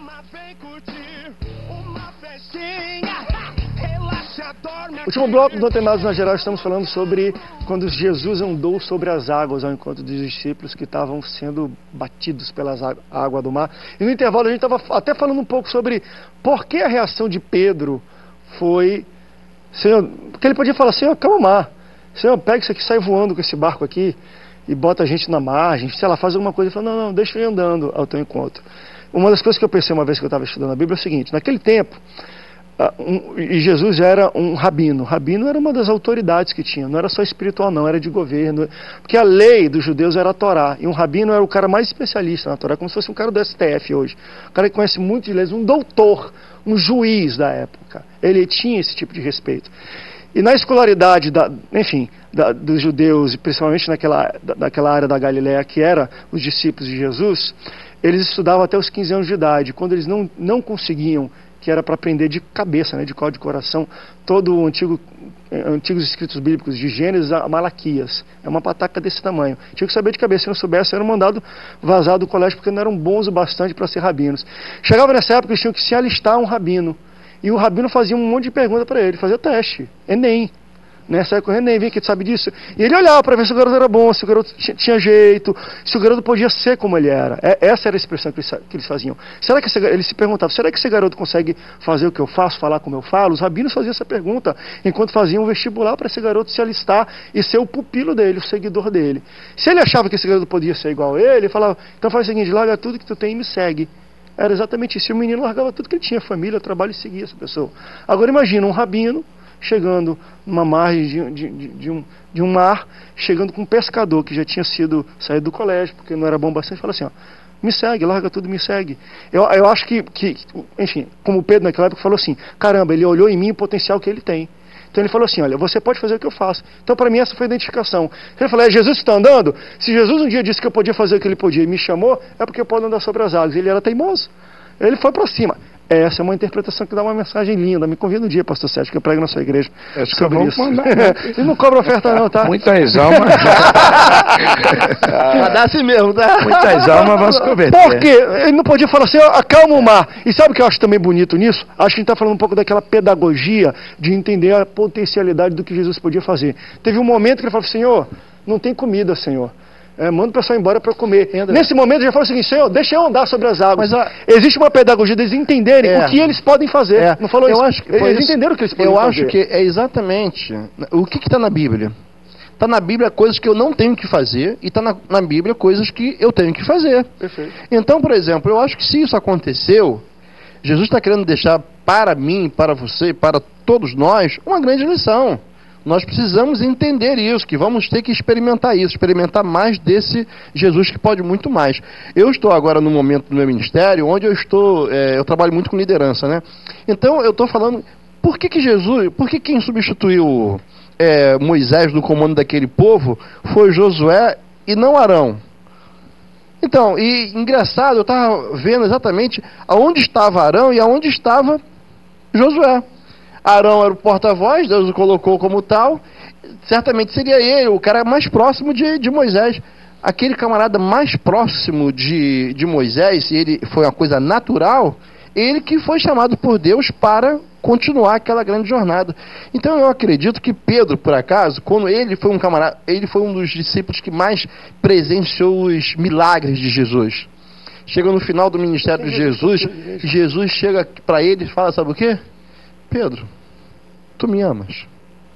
Último bloco do Antenados na Geral, estamos falando sobre quando Jesus andou sobre as águas ao encontro dos discípulos que estavam sendo batidos pelas águas do mar. E no intervalo a gente estava até falando um pouco sobre por que a reação de Pedro foi... Senhor, porque ele podia falar, Senhor, calma o mar. Senhor, pega isso aqui, sai voando com esse barco aqui e bota a gente na margem, sei lá, faz alguma coisa. Ele falou, não, deixa eu ir andando ao teu encontro. Uma das coisas que eu pensei uma vez que eu estava estudando a Bíblia é o seguinte: naquele tempo, e Jesus era um rabino. Rabino era uma das autoridades que tinha, não era só espiritual não, era de governo, porque a lei dos judeus era a Torá, e um rabino era o cara mais especialista na Torá, como se fosse um cara do STF hoje, um cara que conhece muito de leis, um doutor, um juiz da época. Ele tinha esse tipo de respeito. E na escolaridade, dos judeus, e principalmente naquela área da Galileia, que era os discípulos de Jesus, eles estudavam até os 15 anos de idade. Quando eles não conseguiam, que era para aprender de cabeça, de código de coração, todo o antigos escritos bíblicos, de Gênesis a Malaquias. É uma pataca desse tamanho. Tinha que saber de cabeça. Se não soubesse, eram mandados vazar do colégio, porque não eram bons o bastante para ser rabinos. Chegava nessa época, eles tinham que se alistar a um rabino. E o rabino fazia um monte de pergunta para ele, fazia teste, Enem. Nessa época o Enem, vem que tu sabe disso. E ele olhava para ver se o garoto era bom, se o garoto tinha jeito, se o garoto podia ser como ele era. Essa era a expressão que eles faziam. Será que eles se perguntavam, será que esse garoto consegue fazer o que eu faço, falar como eu falo? Os rabinos faziam essa pergunta, enquanto faziam um vestibular para esse garoto se alistar e ser o pupilo dele, o seguidor dele. Se ele achava que esse garoto podia ser igual a ele falava, então faz o seguinte, larga tudo que tu tem e me segue. Era exatamente isso. E o menino largava tudo que ele tinha, família, trabalho, e seguia essa pessoa. Agora imagina um rabino chegando numa margem de um mar, chegando com um pescador que já tinha saído do colégio, porque não era bom bastante, fala assim, ó, me segue, larga tudo, me segue. Eu acho que, enfim, como o Pedro naquela época falou assim, caramba, ele olhou em mim o potencial que ele tem. Então ele falou assim, olha, você pode fazer o que eu faço. Então para mim essa foi a identificação. Ele falou, Jesus que está andando? Se Jesus um dia disse que eu podia fazer o que ele podia e me chamou, é porque eu posso andar sobre as águas. Ele era teimoso. Ele foi para cima. Essa é uma interpretação que dá uma mensagem linda. Me convida um dia, pastor Sérgio, que eu prego na sua igreja sobre isso. Ele não cobra oferta não, tá? Muitas almas... Vai dar assim mesmo, tá? Muitas almas vão se converter. Por quê? Ele não podia falar assim, acalma o mar. E sabe o que eu acho também bonito nisso? Acho que a gente está falando um pouco daquela pedagogia de entender a potencialidade do que Jesus podia fazer. Teve um momento que ele falou, Senhor, não tem comida, Senhor. Manda o pessoal embora para comer. Nesse momento ele falou o seguinte, Senhor, deixa eu andar sobre as águas. Mas existe uma pedagogia deles entenderem o que eles podem fazer. Não falou isso? Eles entenderam o que eles podem fazer. Eu acho que é exatamente o que está na Bíblia. Está na Bíblia coisas que eu não tenho que fazer e está na Bíblia coisas que eu tenho que fazer. Perfeito. Então, por exemplo, eu acho que se isso aconteceu, Jesus está querendo deixar para mim, para você, para todos nós, uma grande lição. Nós precisamos entender isso, que vamos ter que experimentar isso, experimentar mais desse Jesus que pode muito mais. Eu estou agora no momento do meu ministério, onde eu trabalho muito com liderança, né? Então eu estou falando, por que quem substituiu Moisés no comando daquele povo foi Josué e não Arão? Então, e engraçado, eu estava vendo exatamente aonde estava Arão e aonde estava Josué. Arão era o porta-voz, Deus o colocou como tal, certamente seria ele, o cara mais próximo de Moisés. Aquele camarada mais próximo de Moisés, e ele foi uma coisa natural, ele que foi chamado por Deus para continuar aquela grande jornada. Então eu acredito que Pedro, por acaso, quando ele foi ele foi um dos discípulos que mais presenciou os milagres de Jesus. Chega no final do ministério de Jesus, Jesus chega para ele e fala, sabe o quê? Pedro, tu me amas?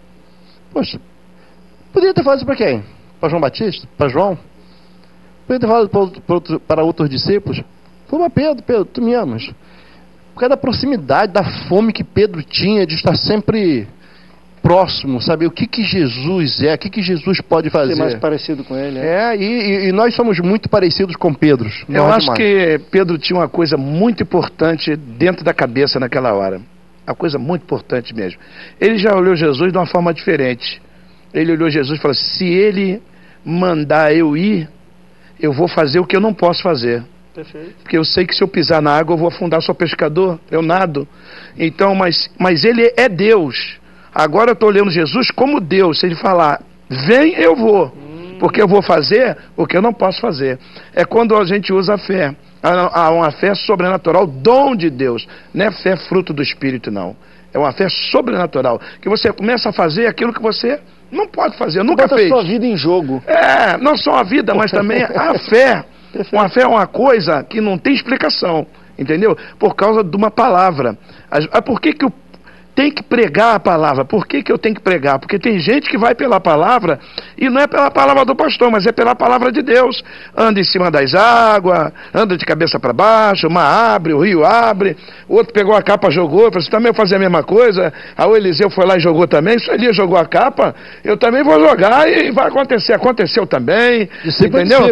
Poxa, poderia ter falado isso para quem? Para João Batista? Para João? Poderia ter falado para outros discípulos? Falou para Pedro, tu me amas? Por causa da proximidade, da fome que Pedro tinha de estar sempre próximo, saber o que Jesus é, o que Jesus pode fazer. Ser mais parecido com ele. E nós somos muito parecidos com Pedro. Eu acho que Pedro tinha uma coisa muito importante dentro da cabeça naquela hora. Uma coisa muito importante mesmo. Ele já olhou Jesus de uma forma diferente. Ele olhou Jesus e falou, se ele mandar eu ir, eu vou fazer o que eu não posso fazer. Perfeito. Porque eu sei que se eu pisar na água eu vou afundar, sou pescador, eu nado. Então, mas ele é Deus. Agora eu estou olhando Jesus como Deus. Se ele falar, vem, eu vou. Porque eu vou fazer o que eu não posso fazer. É quando a gente usa a fé. Há uma fé sobrenatural, dom de Deus. Não é fé fruto do Espírito, não. É uma fé sobrenatural. Que você começa a fazer aquilo que você não pode fazer, nunca fez. Bota a sua vida em jogo. Não só a vida, mas também a fé. Uma fé é uma coisa que não tem explicação, entendeu? Por causa de uma palavra. Por que eu tenho que pregar a palavra? Por que eu tenho que pregar? Porque tem gente que vai pela palavra e não é pela palavra do pastor, mas é pela palavra de Deus. Anda em cima das águas, anda de cabeça para baixo, o mar abre, o rio abre, o outro pegou a capa, jogou, falou assim, também eu vou fazer a mesma coisa. Aí o Eliseu foi lá e jogou também. Se o Elias jogou a capa, eu também vou jogar e vai acontecer. Aconteceu também, entendeu?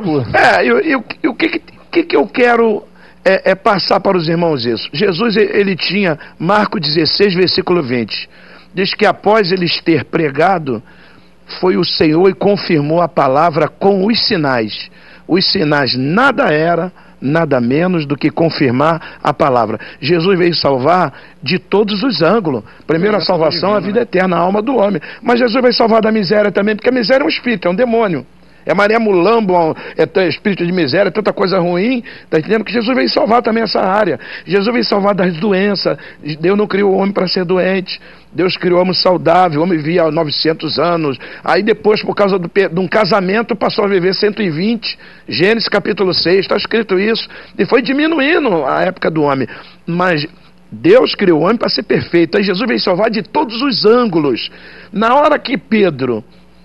E o que eu quero passar para os irmãos isso? Jesus, ele tinha, Marcos 16, versículo 20, diz que após eles ter pregado, foi o Senhor e confirmou a palavra com os sinais. Os sinais nada era, nada menos do que confirmar a palavra. Jesus veio salvar de todos os ângulos. Primeiro a salvação, a vida eterna, a alma do homem. Mas Jesus veio salvar da miséria também, porque a miséria é um espírito, é um demônio. É Maria Mulambo, é espírito de miséria, tanta coisa ruim, está entendendo? Que Jesus veio salvar também essa área. Jesus veio salvar das doenças. Deus não criou o homem para ser doente. Deus criou o homem saudável, o homem vivia há 900 anos. Aí depois, por causa de um casamento, passou a viver 120. Gênesis capítulo 6, está escrito isso. E foi diminuindo a época do homem. Mas Deus criou o homem para ser perfeito. Aí Jesus veio salvar de todos os ângulos. Na hora que Pedro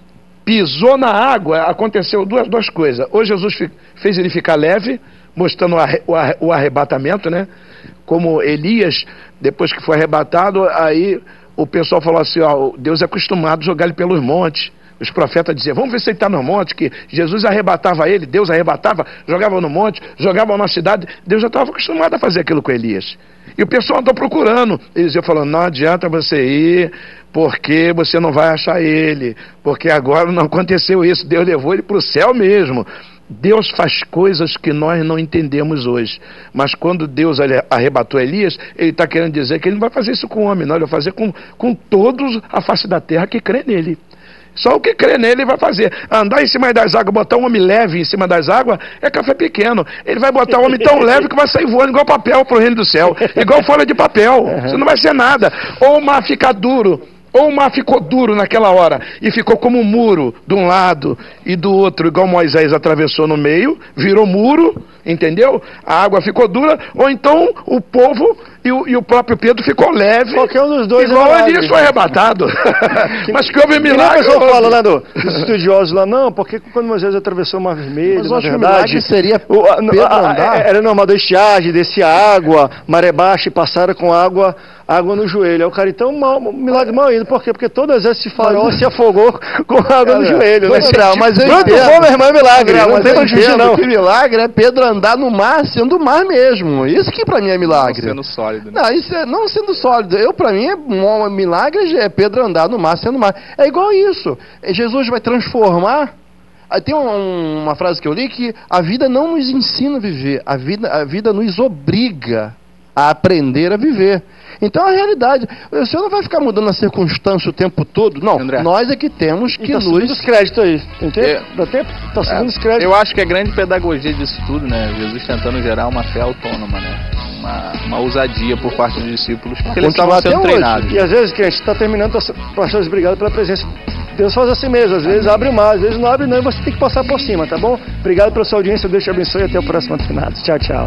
pisou na água, aconteceu duas coisas. Ou Jesus fez ele ficar leve, mostrando o arrebatamento, né? Como Elias, depois que foi arrebatado, aí o pessoal falou assim, Deus é acostumado a jogar ele pelos montes. Os profetas diziam, vamos ver se ele está no monte, que Jesus arrebatava ele, Deus arrebatava, jogava no monte, jogava na cidade. Deus já estava acostumado a fazer aquilo com Elias. E o pessoal andou procurando. Eliseu falou, não adianta você ir, porque você não vai achar ele, porque agora não aconteceu isso, Deus levou ele para o céu mesmo. Deus faz coisas que nós não entendemos hoje, mas quando Deus arrebatou Elias, ele está querendo dizer que ele não vai fazer isso com o homem, não, ele vai fazer com todos a face da terra que crê nele. Só o que crê nele vai fazer. Andar em cima das águas, botar um homem leve em cima das águas, é café pequeno. Ele vai botar um homem tão leve que vai sair voando igual papel para o reino do céu, igual folha de papel. Isso não vai ser nada. Ou o mar ficar duro, ou o mar ficou duro naquela hora e ficou como um muro de um lado e do outro, igual Moisés atravessou no meio, virou muro, entendeu? A água ficou dura, ou então o povo e o próprio Pedro ficou leve. Qualquer um dos dois igual Elias foi arrebatado. Mas que houve milagre. O pessoal fala lá dos estudiosos lá, não, porque quando Moisés atravessou o Mar Vermelho, mas na acho verdade, que seria Pedro andar. era normal da estiagem, descia água, maré baixa e passaram com água no joelho. Aí o cara, então, milagre mal indo. Por quê? Porque todas as vezes esse farol se afogou com água no joelho. Né? Mas eu muito bom, meu irmão, é milagre. Não tem pra fugir, não. Que milagre é Pedro andar no mar, sendo o mar mesmo. Isso que pra mim é milagre. Não sendo sólido. Né? Não, isso é, não sendo sólido. Pra mim, um milagre é Pedro andar no mar, sendo mar. É igual isso. Jesus vai transformar. Tem uma frase que eu li que a vida não nos ensina a viver. A vida nos obriga a aprender a viver. Então a realidade, o senhor não vai ficar mudando a circunstância o tempo todo, não. André, nós é que temos que nos... os créditos aí, tem tempo? Dá tempo? Tá seguindo os créditos. Eu acho que a grande pedagogia disso tudo, né, Jesus tentando gerar uma fé autônoma, né, uma ousadia por parte dos discípulos, porque eles estavam sendo treinados. E às vezes, crente, está terminando, pastores, obrigado pela presença. Deus faz assim mesmo, às vezes abre o mar, às vezes não abre não, e você tem que passar por cima, tá bom? Obrigado pela sua audiência, Deus te abençoe e até o próximo Antenados. Tchau, tchau.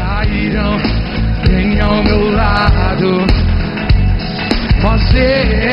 Cairão, vem ao meu lado. Você